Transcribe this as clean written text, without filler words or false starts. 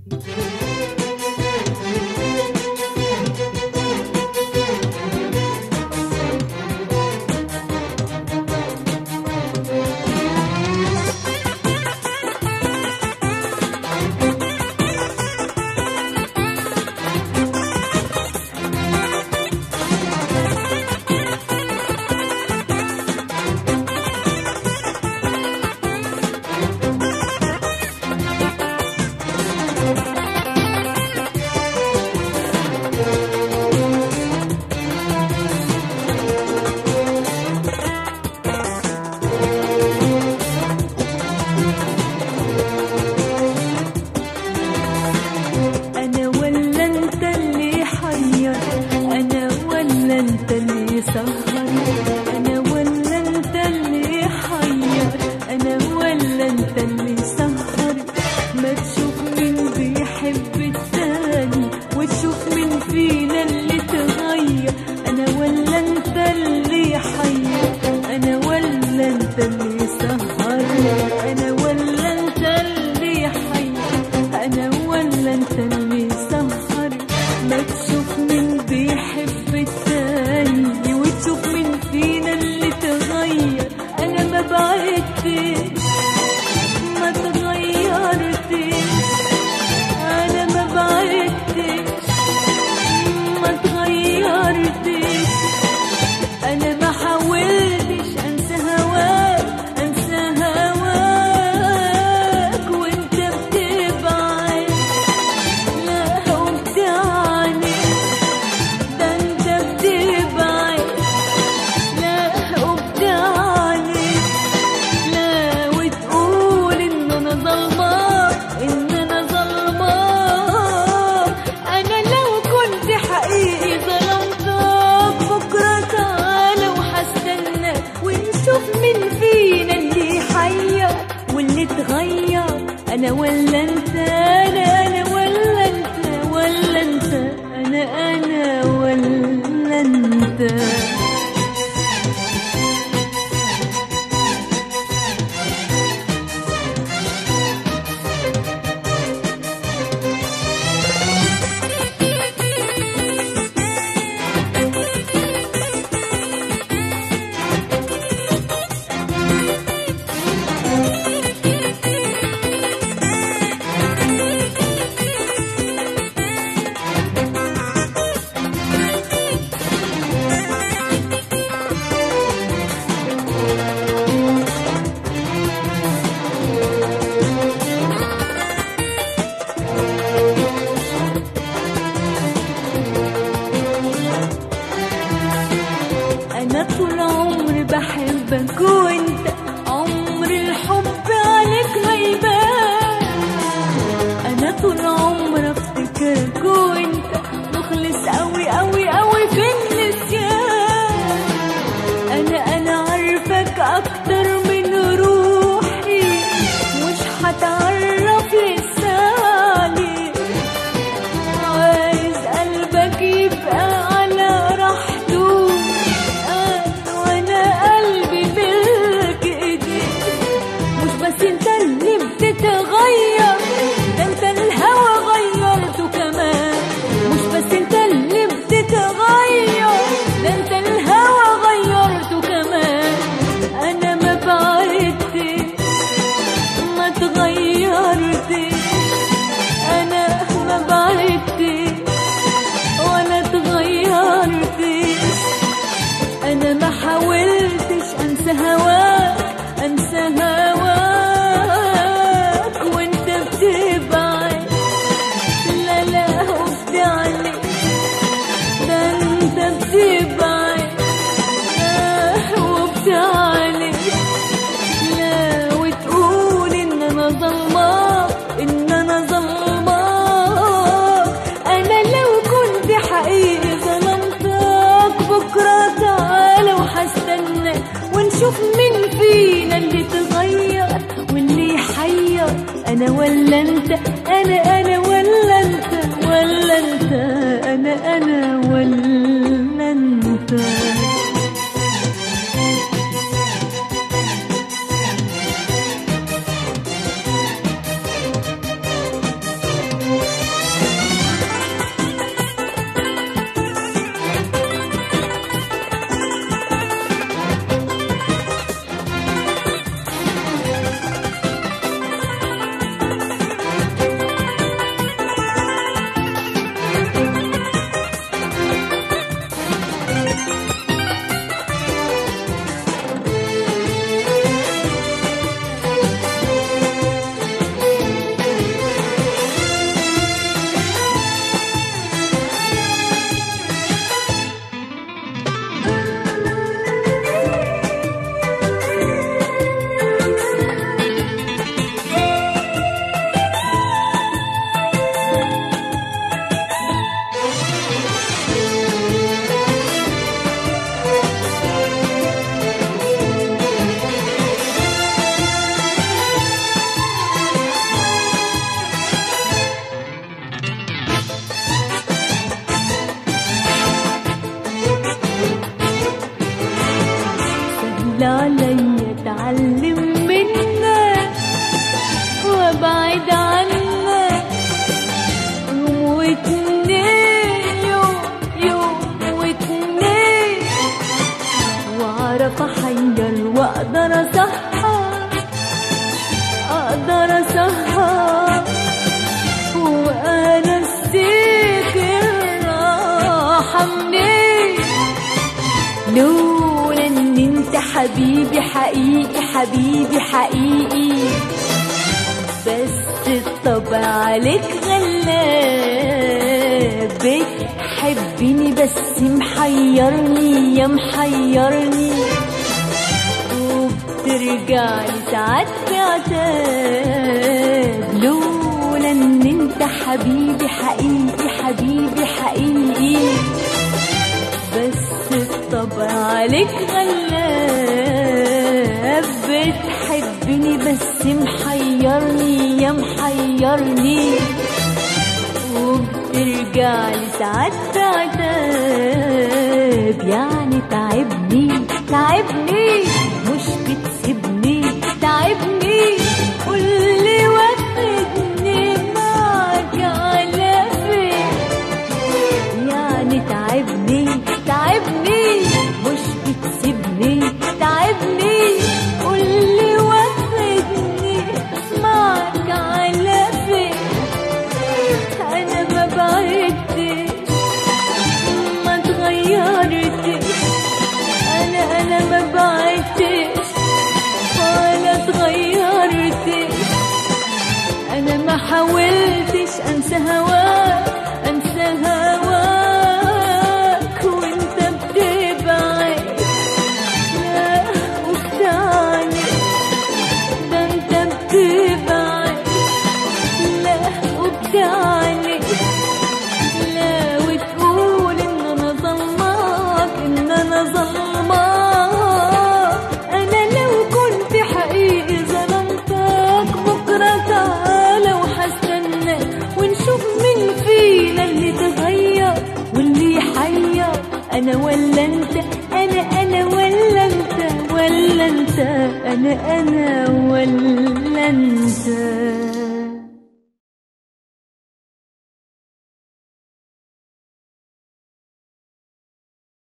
أنا ولا أنت، أنا ولا أنت، ولا أنت أنا ولا أنت. أنا طول عمري بحبك وأنت عمر الحب عليك ما يبان. أنا طول عمري أفتكرك وأنت مخلص أوي أوي أوي في النسيان. أنا عارفك أكتر من روحي، مش هتعرف لساني. عايز قلبك يبقى على راحته، تتغير ده انت الهوى غيرته كمان. مش بس انت اللي بتتغير، ده انت الهوى غيرته كمان. انا ما بعدتش ما تغيرتش، انا ما بعدتش ولا تغيرتش. انا ما حاولتش انسى هواك، انسى هواك ونشوف مين فينا اللي تغير واللي يحير. أنا ولا أنت، أنا ولا أنت، ولا أنت أنا ولا أنت. اتعلم منك وابعد عنك يوم واتنين، يوم واتنين، واعرف احير واقدر اسهر، اقدر اسهر وانسيك الراحة منين. لولا ان انت حبيبي حقيقي، حبيبي حقيقي، بس الطبع عليك غلاب، بتحبني بس محيرني يا محيرني، وبترجعلي ساعات بعتاب. لولا ان انت حبيبي حقيقي، حبيبي حقيقي، بس الطبع عليك غلاب، بتحبني بس محيرني يا محيرني، وبترجعلي ساعات بعتاب. يعني تعبني تعبني مش بتسيبني، تعبني قولي واخدني معاك على فين. يعني تعبني تعبني مش بتسيبني، تعبني قولي واخدني معاك على فين. انا ما بعدتش ما اتغيرتش، انا ما بعدتش ولا اتغيرتش، انا ما حاولتش انسى هواك، انسى هواك وانت بتبعد. لا وبتعني ده انت بتبعد، لا وبتعني لا، وتقول ان انا ظلماك، ان انا ظلماك. انا لو كنت حقيقي ظلمتك بكره تعالى وهستناك، ونشوف مين فينا اللي تغير واللي يحير، انا ولا انت، انا ولا انت، ولا انت، انا ولا انت.